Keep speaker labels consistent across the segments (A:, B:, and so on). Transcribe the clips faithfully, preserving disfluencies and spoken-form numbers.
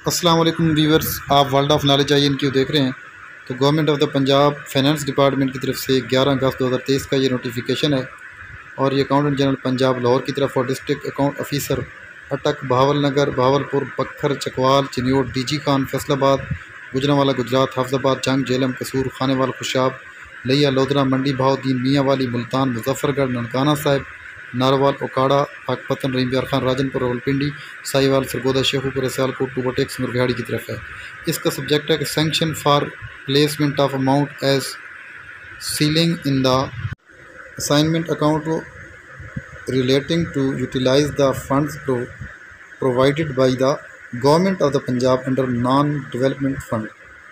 A: अस्सलाम वालेकुम व्यूअर्स, आप world of knowledge I N Q देख रहे हैं। तो government of the Punjab finance department की तरफ से ग्यारह अगस्त दो हज़ार तेईस का ये नोटिफिकेशन है और ये अकाउंटेंट जनरल पंजाब लाहौर की तरफ और डिस्ट्रिक्ट अकाउंट ऑफिसर अटक, बहावल नगर, बहावलपुर, बखर, चकवाल, चिन्योट, डीजी खान, फैसलाबाद, गुजरांवाला गुजरात, हाफजाबाद, जंग, जेलम, कसूर, खानेवाल, खुशाब, लिया, लोधरा, मंडी, बहाउद्दीन, मियांवाली, मुल्तान, मुजफ्फरगढ़, ननकाना साहिब, नारवाल, ओकाड़ा, पाकपतन, रहीमयार खान, राजनपुर, रावलपिंडी, साहिवाल, सरगोदा, शेखुपुर, सियालकोट, टूबटेक्स, मुरबिहाड़ी की तरफ है। इसका सब्जेक्ट है कि sanction for placement of amount as ceiling in the assignment account relating to utilize the funds provided by the Government of the Punjab under Non-Development Fund.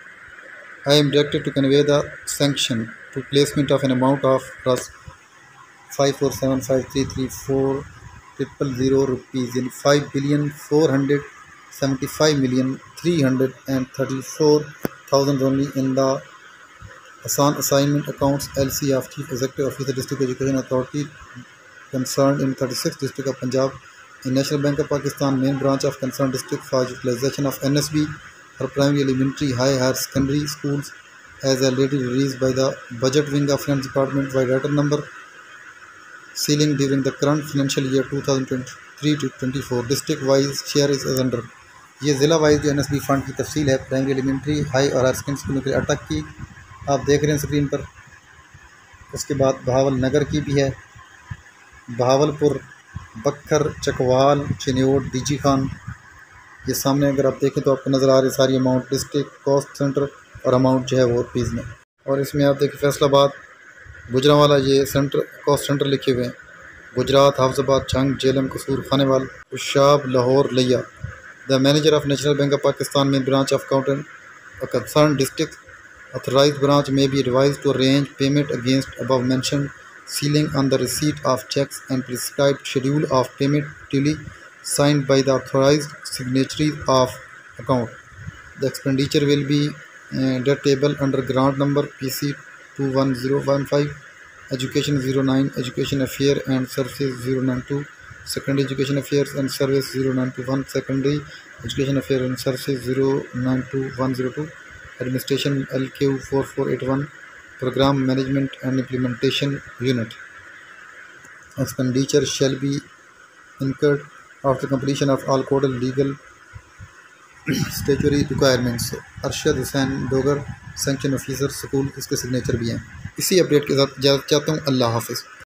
A: I am directed to convey the sanction to placement of an amount of five four seven five three three four triple zero rupees in five billion four hundred seventy-five million three hundred thirty-four thousand only in the Asan Assignment Accounts L C of Chief Executive Officer District Education Authority concerned in thirty-sixth District of Punjab in National Bank of Pakistan main branch of concerned district for utilization of N S B for primary, elementary, high, higher secondary schools as already released by the Budget Wing of Finance Department by letter number sealing during the current financial year two thousand twenty-three to twenty-four. District wise share is as under. ये ज़िला wise जो N S B fund की तफसील है primary, elementary, high और higher secondary स्कूलों के लिए अटक की आप देख रहे हैं स्क्रीन पर। उसके बाद बहावल नगर की भी है, बहावलपुर, बखर, चकवाल, चिन्योट, डीजी खान, ये सामने अगर आप देखें तो आपको नज़र आ रही सारी अमाउंट डिस्ट्रिक्ट कॉस्ट सेंटर और अमाउंट जो है वो रुपीज़ में। और इसमें आप देखिए फैसलाबाद, गुजरांवाला, ये सेंटर कॉस्ट सेंटर लिखे हुए हैं, Gujarat, Hafizabad, Jhang, Jhelum, Kasur, Khanewal, Khushab, Lahore, Layyah. The manager of national bank of Pakistan में branch of accountant a concern district authorized branch may be advised to arrange payment against above mentioned sealing on the receipt of checks and prescribed schedule of payment duly signed by the authorized signatories of account. The expenditure will be uh, deductible under grant number P C two one zero one five, Education zero nine, Education Affairs and Services zero nine two, Secondary Education Affairs and Services zero nine two one, Secondary Education Affairs and Services zero nine two one zero two, Administration L Q four four eight one, Program Management and Implementation Unit. Expenditure shall be incurred after completion of all code and legal statutory requirements. Arshad Hussain Dogar, sanction officer school, इसके signature भी हैं। इसी update के साथ इजाज़त चाहता हूँ। अल्लाह हाफिज़।